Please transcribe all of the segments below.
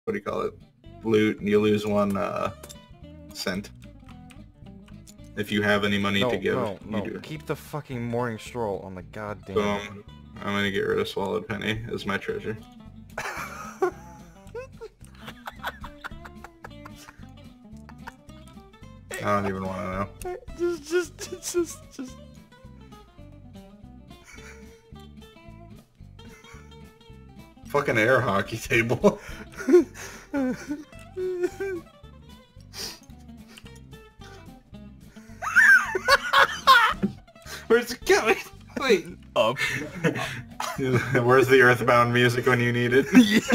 what do you call it? Loot, and you lose 1 cent. If you have any money to give, no. you do. Keep the fucking morning stroll on the goddamn. Boom. I'm gonna get rid of Swallowed Penny as my treasure. I don't even want to know. Just. Fucking air hockey table. Where's it going? Wait. Up. Where's the Earthbound music when you need it?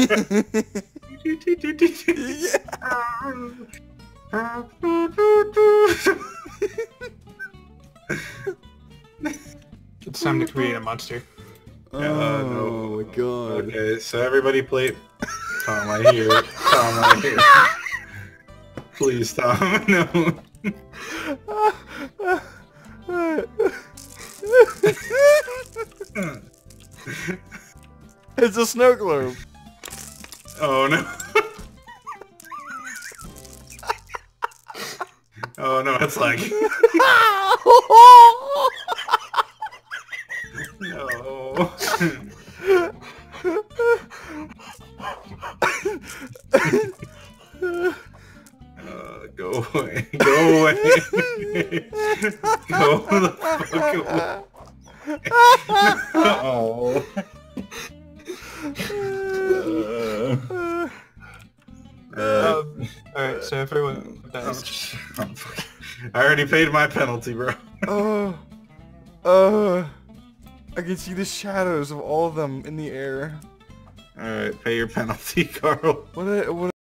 It's time to create a monster. Oh my god. Okay, so everybody play... Tom, I hear it. Tom, I hear it. Please, Tom, no. It's a snow globe. Oh no. Oh no, it's like... No. Go away. Go away. Go the fuck away. Oh. Alright, so everyone dies. I already paid my penalty, bro. I can see the shadows of all of them in the air. Alright, pay your penalty, Carl. What